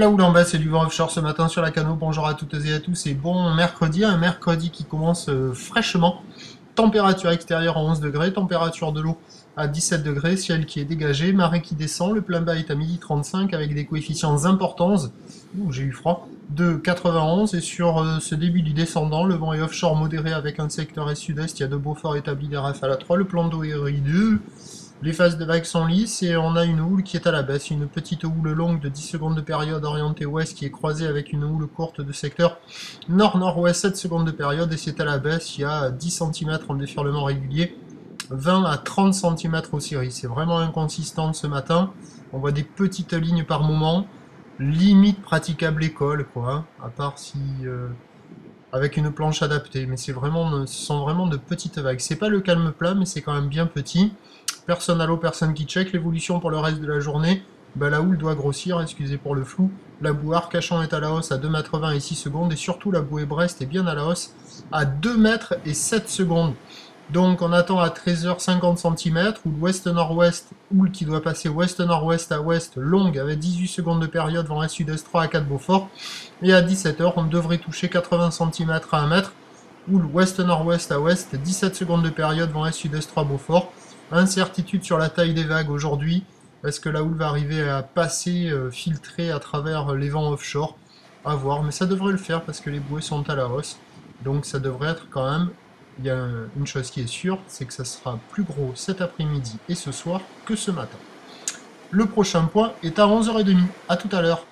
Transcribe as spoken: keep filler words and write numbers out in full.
la houle en baisse et du vent offshore ce matin sur la Cano. Bonjour à toutes et à tous et bon mercredi, un mercredi qui commence euh, fraîchement. Température extérieure à onze degrés, température de l'eau à dix-sept degrés, ciel qui est dégagé, marée qui descend, le plein bas est à midi trente-cinq avec des coefficients importants, ouh, j'ai eu froid, de quatre-vingt-onze, et sur euh, ce début du descendant, le vent est offshore modéré avec un secteur est sud-est, il y a de beaux forts établis des rafales à trois, le plan d'eau est rideux. Les phases de vagues sont lisses et on a une houle qui est à la baisse, une petite houle longue de dix secondes de période orientée ouest qui est croisée avec une houle courte de secteur nord-nord-ouest sept secondes de période et c'est à la baisse, il y a dix centimètres en déferlement régulier, vingt à trente centimètres au cirri. C'est vraiment inconsistant ce matin, on voit des petites lignes par moment, limite praticable école quoi, à part si... Euh... avec une planche adaptée, mais c'est vraiment, ce sont vraiment de petites vagues. C'est pas le calme plat, mais c'est quand même bien petit. Personne à l'eau, personne qui check. L'évolution pour le reste de la journée, bah, la houle doit grossir, excusez pour le flou. La bouée Arcachon est à la hausse à deux mètres vingt et six secondes, et surtout la bouée Brest est bien à la hausse à deux mètres et sept secondes. Donc on attend à treize heures cinquante centimètres, ou l'ouest-nord-ouest, houle qui doit passer ouest-nord-ouest à ouest, longue, avec dix-huit secondes de période, vent est-sud-est trois à quatre Beaufort. Et à dix-sept heures, on devrait toucher quatre-vingts centimètres à un mètre, houle ouest-nord-ouest à ouest, dix-sept secondes de période, vent est-sud-est trois Beaufort. Incertitude sur la taille des vagues aujourd'hui. Est-ce que la houle va arriver à passer, euh, filtrer à travers les vents offshore? À voir, mais ça devrait le faire parce que les bouées sont à la hausse. Donc ça devrait être quand même... Il y a une chose qui est sûre, c'est que ça sera plus gros cet après-midi et ce soir que ce matin. Le prochain point est à onze heures trente. À tout à l'heure.